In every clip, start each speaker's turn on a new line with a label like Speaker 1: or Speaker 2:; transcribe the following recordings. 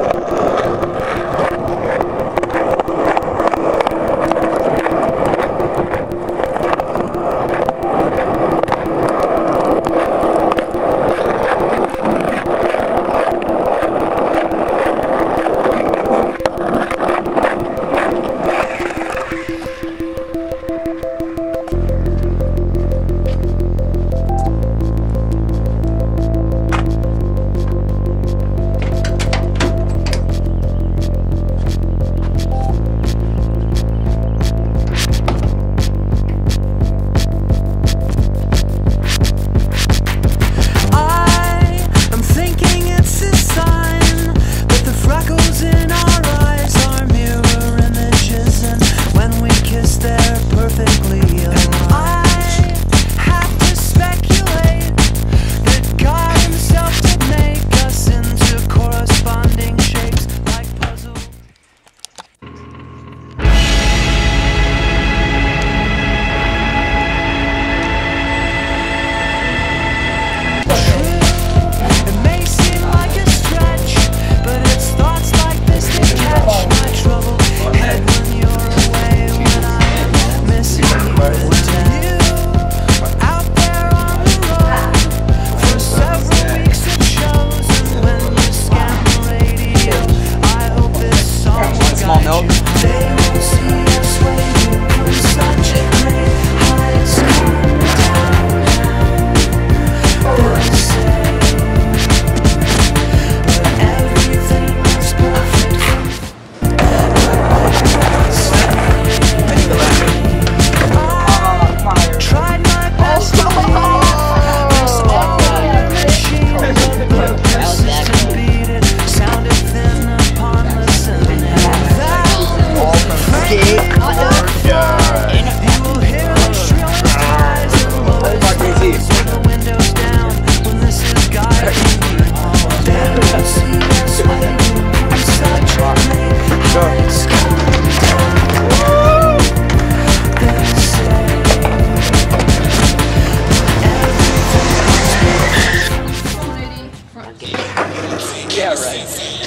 Speaker 1: Yeah, right.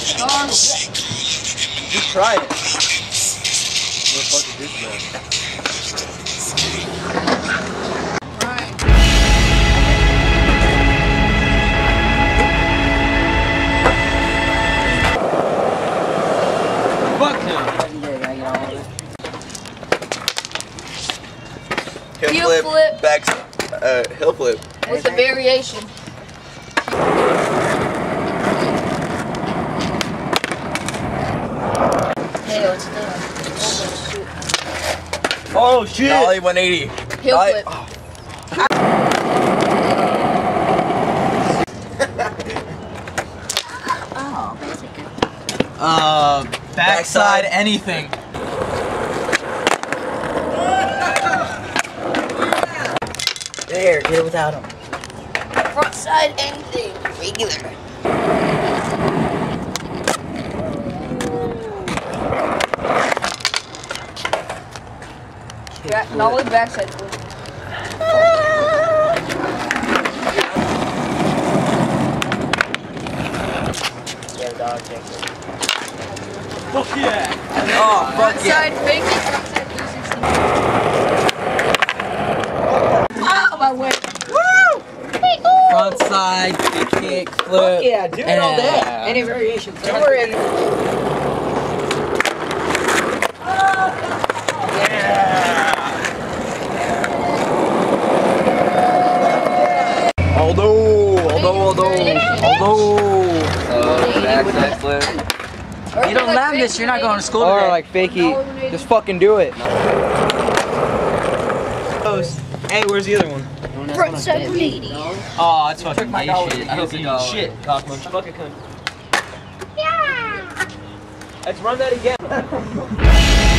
Speaker 1: You try it. What the fuck is this, man? Fuck him.
Speaker 2: Heel flip.
Speaker 1: Back, hill flip.
Speaker 2: With a variation. Hey, what's done?
Speaker 1: Oh shit! Dolly 180.
Speaker 2: Heel flip.
Speaker 3: Oh. Backside anything.
Speaker 4: There, get it without him.
Speaker 2: Front side anything. Regular. Not with backside flip.
Speaker 4: Yeah, dog check it.
Speaker 1: Fuck yeah! Oh, fuck
Speaker 2: Front
Speaker 1: yeah!
Speaker 2: side fake it, front side 360. Oh, my way. Woo!
Speaker 3: Front side, kick, flip.
Speaker 4: Fuck yeah, do it all day. Any variation. Don't worry.
Speaker 1: Backside flip.
Speaker 3: You don't learn this, you're not going to school
Speaker 4: Or
Speaker 3: today.
Speaker 4: like fakey. Just fucking do it.
Speaker 3: Hey, where's the other one?
Speaker 2: Front side 180.
Speaker 3: Oh, that's fucking gay shit. I hope you eat shit.
Speaker 1: Cockmunch. Fucking cunt.
Speaker 2: Yeah.
Speaker 1: Let's run that again.